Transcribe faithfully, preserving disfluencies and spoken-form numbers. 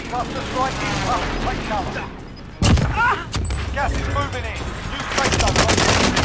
Cluster strike incoming. Take cover. Gas is moving in. New safe zone.